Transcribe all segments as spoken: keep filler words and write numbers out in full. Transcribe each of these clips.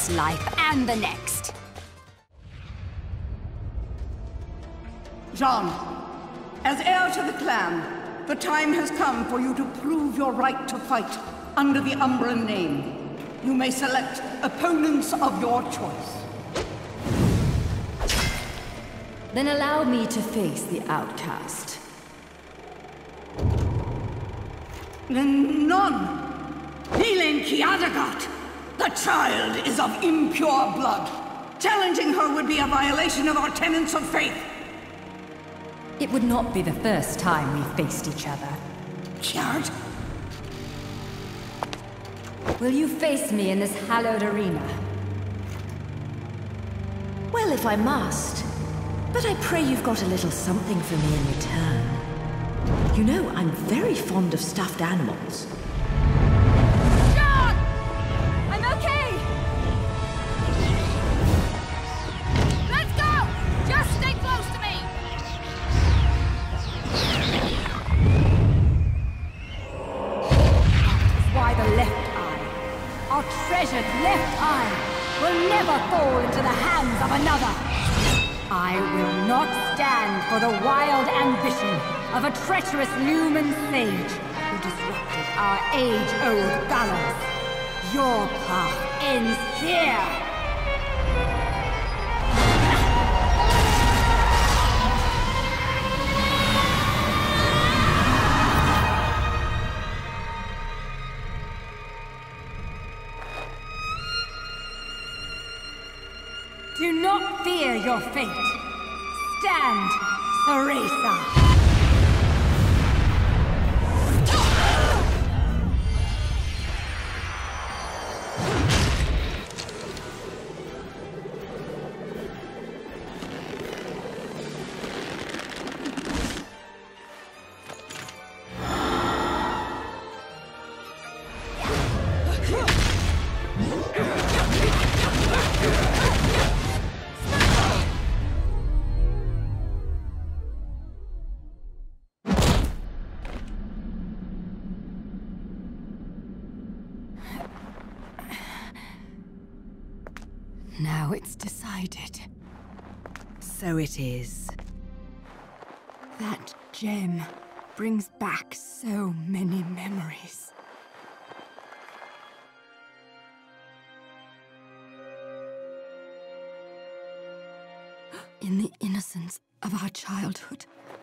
this life and the next. Jeanne, as heir to the clan, the time has come for you to prove your right to fight under the Umbra name. You may select opponents of your choice. Then allow me to face the outcast. None! Healing Kiadagat! The child is of impure blood. Challenging her would be a violation of our tenets of faith. It would not be the first time we faced each other. Kiard? Will you face me in this hallowed arena? Well, if I must. But I pray you've got a little something for me in return. You know, I'm very fond of stuffed animals. John! I'm okay! Let's go! Just stay close to me! That's why the left eye, our treasured left eye, will never fall into the hands of another! I will not stand for the wild ambition of a treacherous Lumen sage who disrupted our age-old balance. Your path ends here! Do not fear your fate. Stand, Theresa. Now it's decided. So it is. That gem brings back so many memories. In the innocence of our childhood,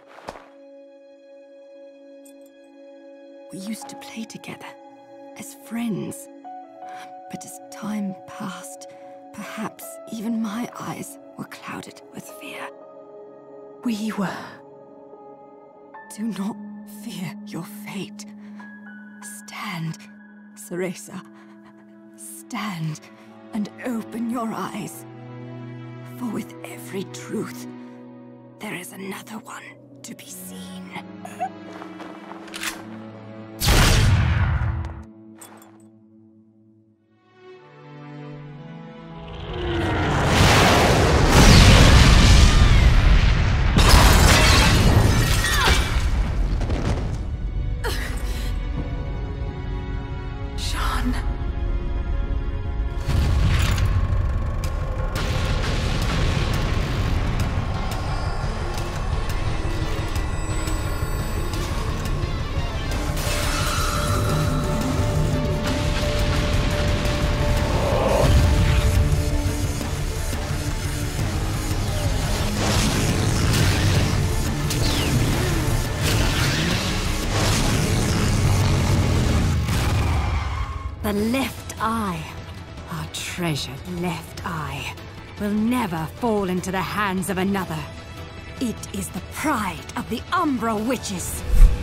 we used to play together as friends. But as time passed, perhaps even my eyes were clouded with fear. We were. Do not fear your fate. Stand, Theresa. Stand and open your eyes. For with every truth, there is another one to be seen. The left eye, our treasured left eye, will never fall into the hands of another. It is the pride of the Umbra witches.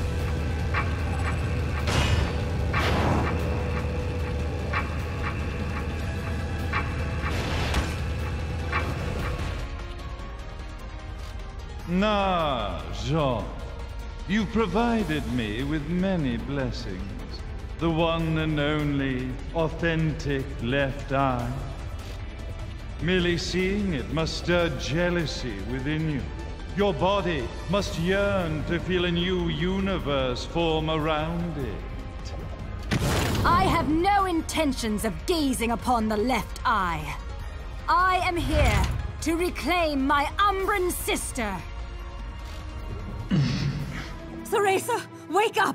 Nah, Jeanne. You provided me with many blessings. The one and only, authentic left eye. Merely seeing it must stir jealousy within you. Your body must yearn to feel a new universe form around it. I have no intentions of gazing upon the left eye. I am here to reclaim my Umbran sister. Cereza, wake up!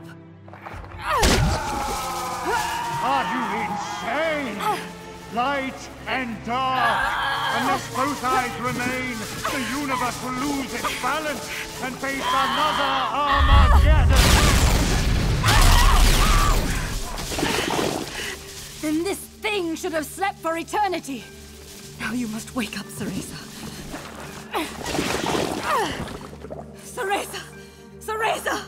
Are you insane? Light and dark. Unless both eyes remain, the universe will lose its balance and face another Armageddon. Then this thing should have slept for eternity. Now you must wake up, Cereza. Cereza! Cereza!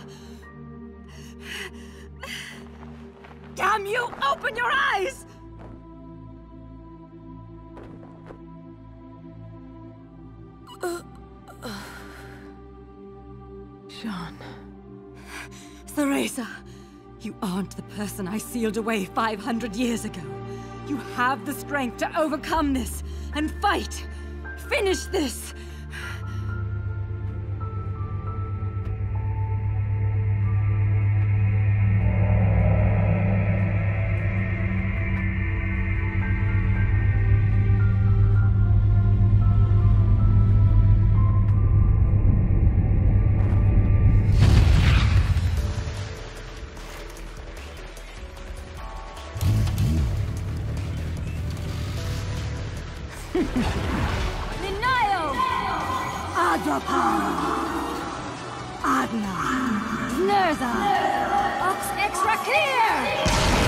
Damn you! Open your eyes! Jeanne. Cereza, you aren't the person I sealed away five hundred years ago. You have the strength to overcome this and fight. Finish this! Ninayo! Adrapan! Adna! Nerza! Ox extra clear!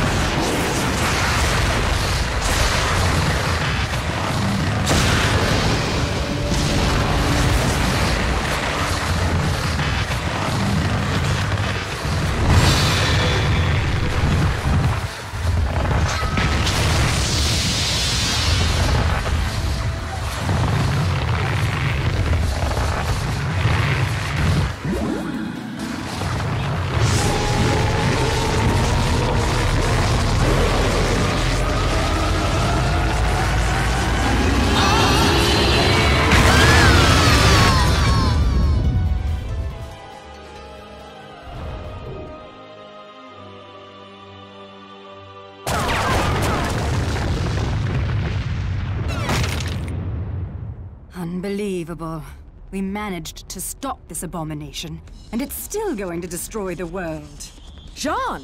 Unbelievable. We managed to stop this abomination, and it's still going to destroy the world. Jeanne!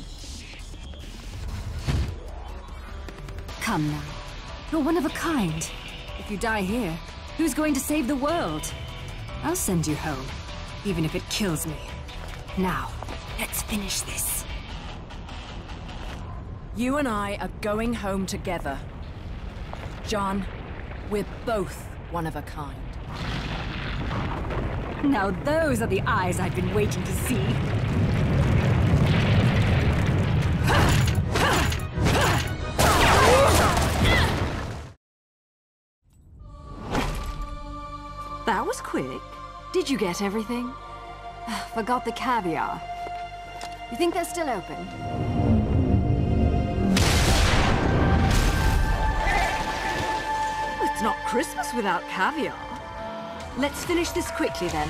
Come now. You're one of a kind. If you die here, who's going to save the world? I'll send you home, even if it kills me. Now, let's finish this. You and I are going home together. Jeanne, we're both one of a kind. Now those are the eyes I've been waiting to see. That was quick. Did you get everything? Forgot the caviar. You think they're still open? It's not Christmas without caviar. Let's finish this quickly then.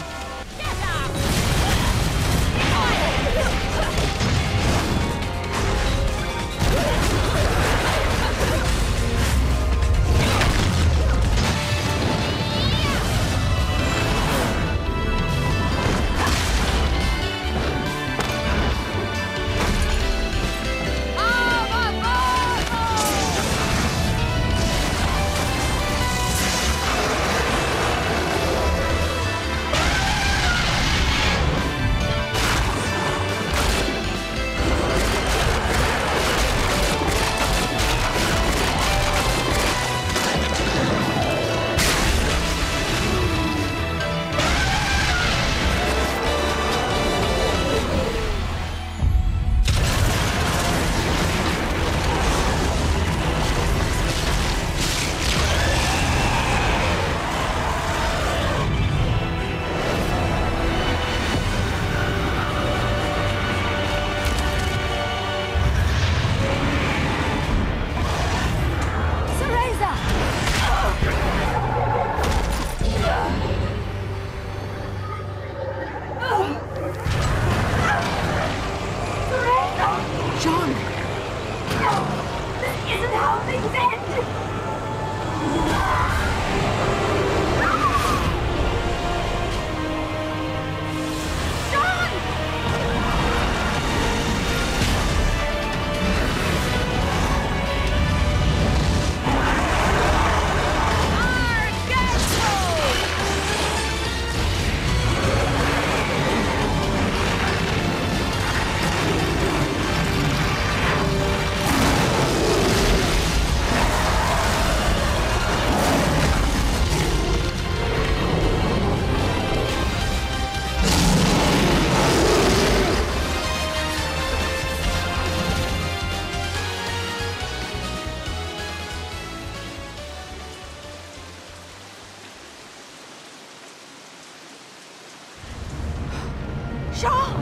Jeanne!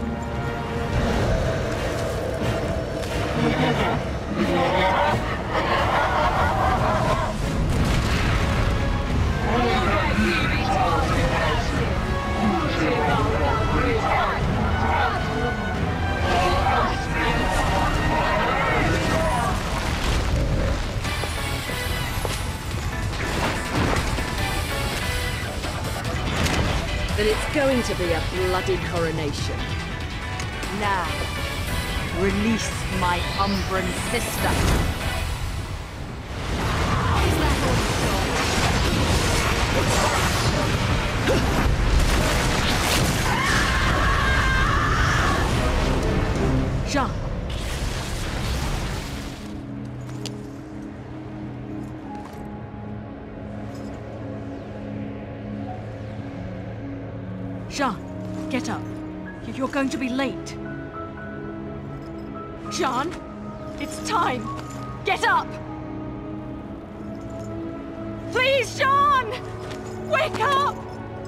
Then it's going to be a bloody coronation. Now, release my Umbran sister. Is that all? Jeanne. Jeanne, get up. You're going to be late. Jeanne, it's time. Get up! Please, Jeanne! Wake up!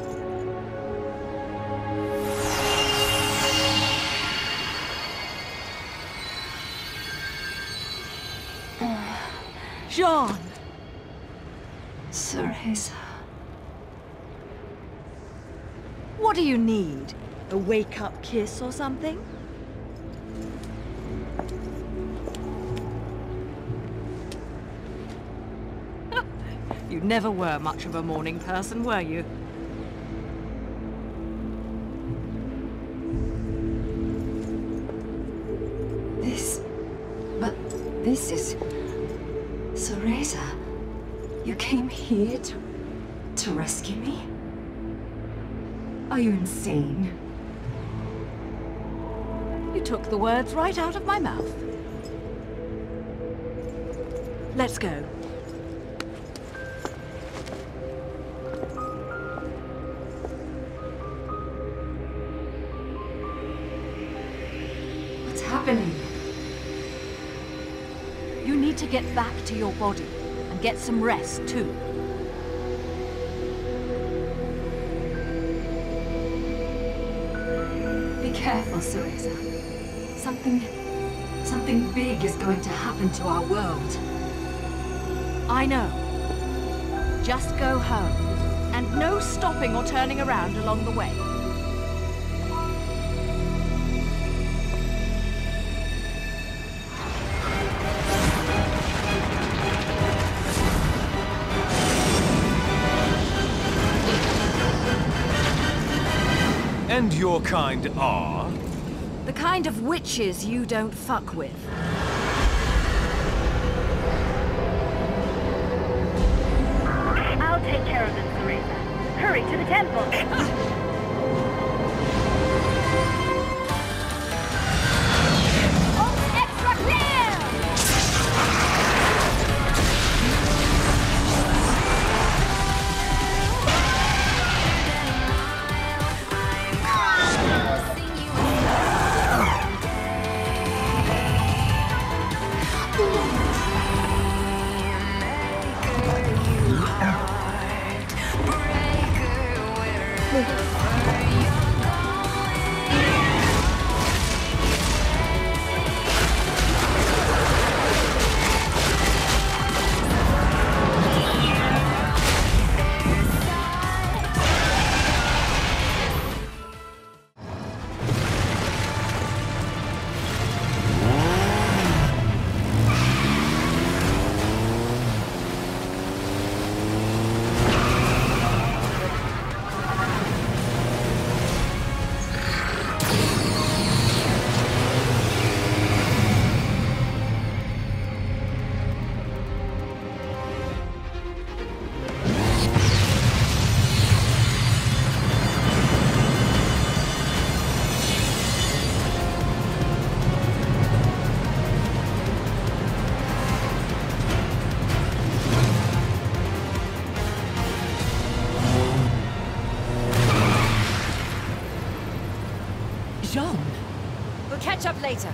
Jeanne! Cereza. What do you need? A wake-up kiss or something? You never were much of a morning person, were you? This... But this is... Cereza. You came here to... to rescue me? Are you insane? You took the words right out of my mouth. Let's go. What's happening? You need to get back to your body and get some rest, too. Be careful, Cereza. Something... something big is going to happen to our world. I know. Just go home. And no stopping or turning around along the way. And your kind are? The kind of witches you don't fuck with. I'll take care of this, Cereza. Hurry to the temple. Jeanne! We'll catch up later.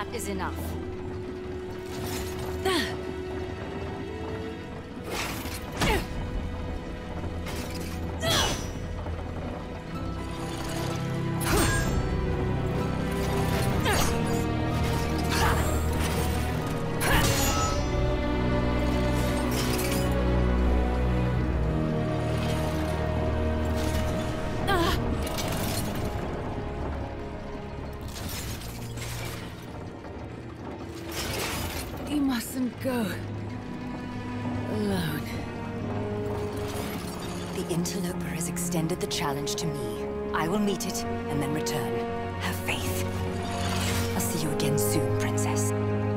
That is enough. You mustn't go alone. The interloper has extended the challenge to me. I will meet it and then return. Have faith. I'll see you again soon, Princess.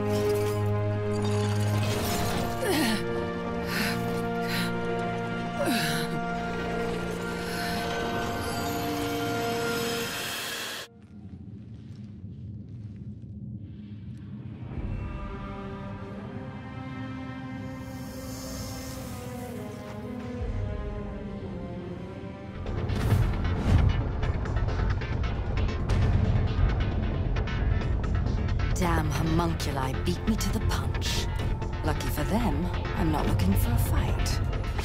Damn homunculi beat me to the punch. Lucky for them, I'm not looking for a fight.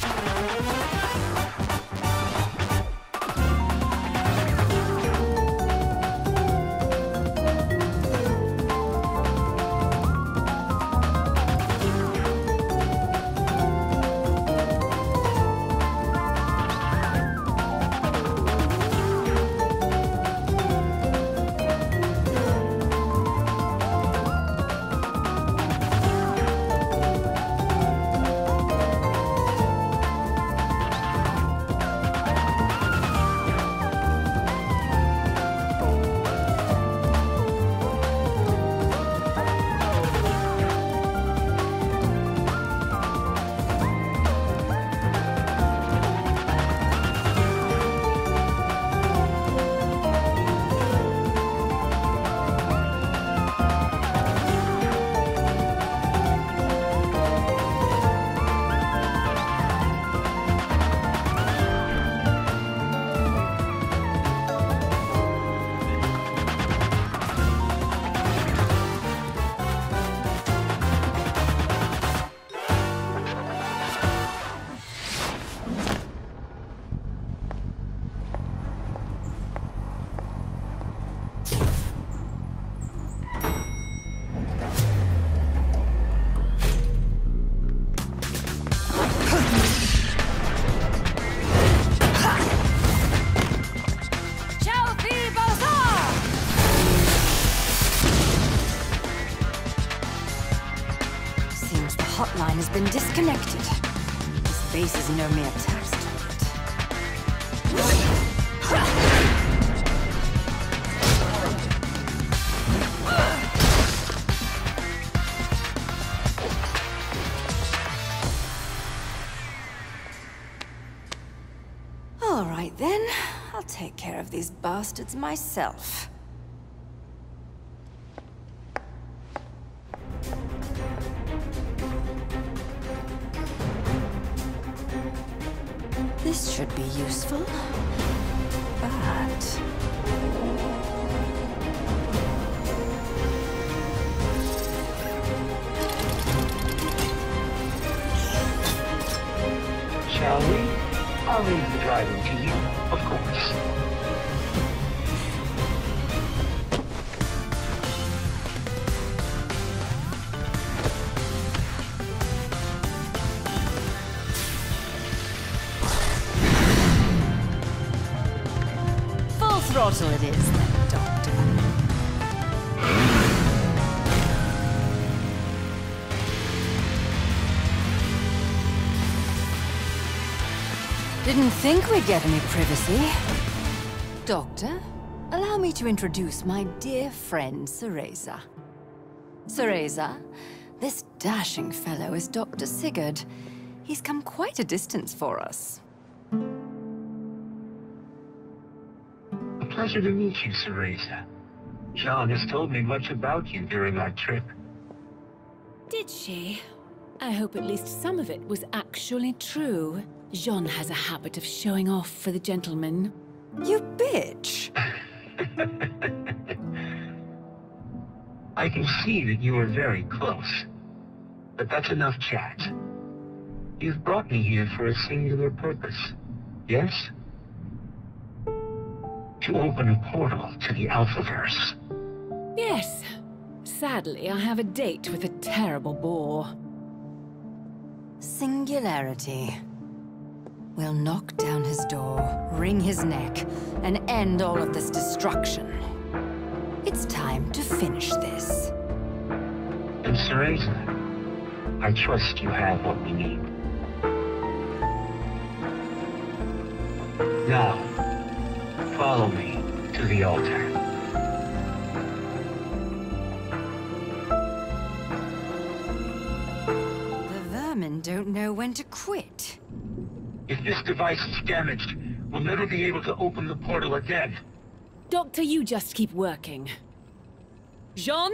Hotline has been disconnected. This base is no mere tax All right then, I'll take care of these bastards myself. This should be useful, but... Shall we? I'll leave the driving to you, of course. Throttle it is, then, Doctor. Didn't think we'd get any privacy. Doctor, allow me to introduce my dear friend, Cereza. Cereza, this dashing fellow is Doctor Sigurd. He's come quite a distance for us. Pleasure to meet you, Cereza. Jeanne has told me much about you during our trip. Did she? I hope at least some of it was actually true. Jeanne has a habit of showing off for the gentleman. You bitch! I can see that you are very close. But that's enough chat. You've brought me here for a singular purpose, yes? To open a portal to the Alphaverse. Yes. Sadly, I have a date with a terrible bore. Singularity. We'll knock down his door, wring his neck, and end all of this destruction. It's time to finish this. And Cereza, I trust you have what we need. Now, follow me to the altar. The vermin don't know when to quit. If this device is damaged, we'll never be able to open the portal again. Doctor, you just keep working. Jeanne?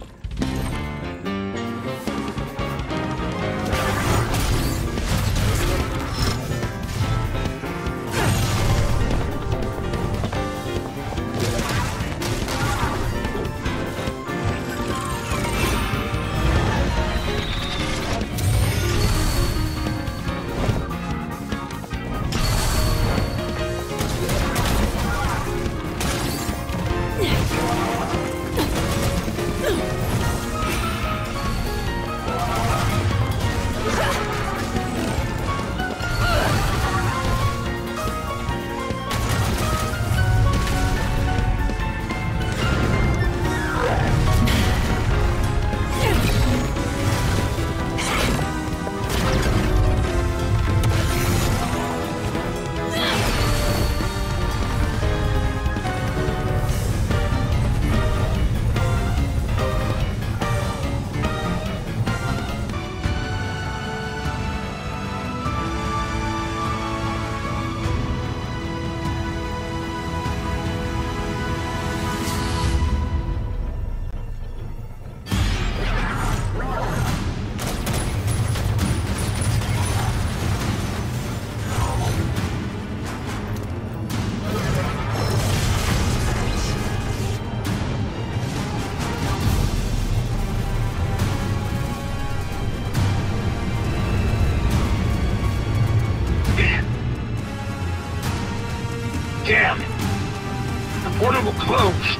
Damn! The portal will close!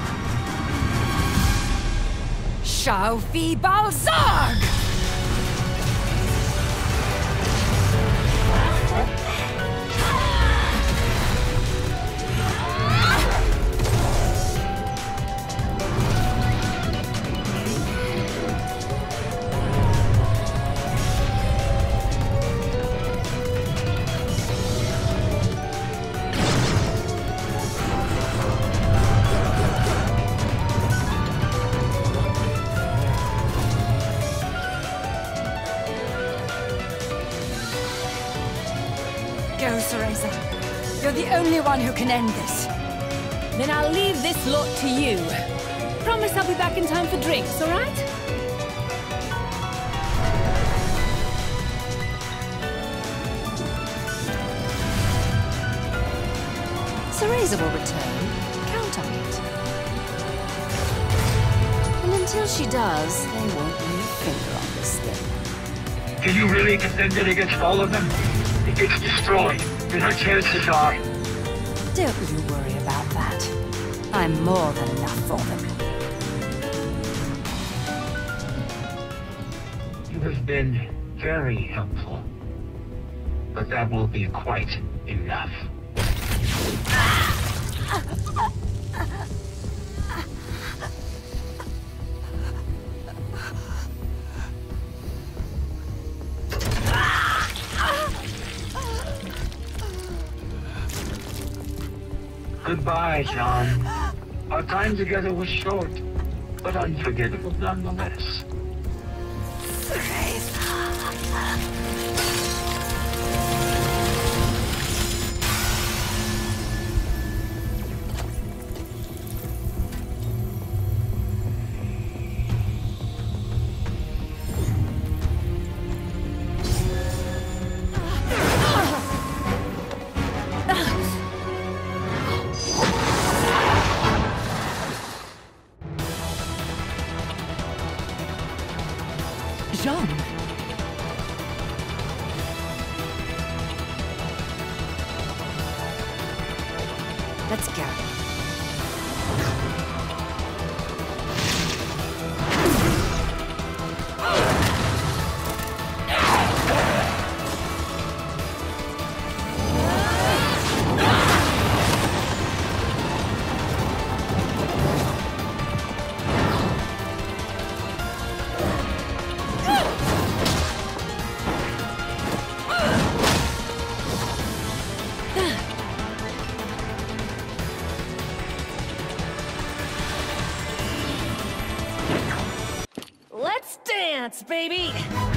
Shaufi Balzarg! Go, Cereza. You're the only one who can end this. Then I'll leave this lot to you. Promise I'll be back in time for drinks, all right? Cereza will return. Count on it. And until she does, they won't lay a finger on this thing. Can you really defend it against all of them? If it's destroyed, then our chances are... Don't you worry about that. I'm more than enough for them. You have been very helpful. But that will be quite enough. Goodbye, Jeanne. Our time together was short, but unforgettable nonetheless. Let's go. Let's dance, baby!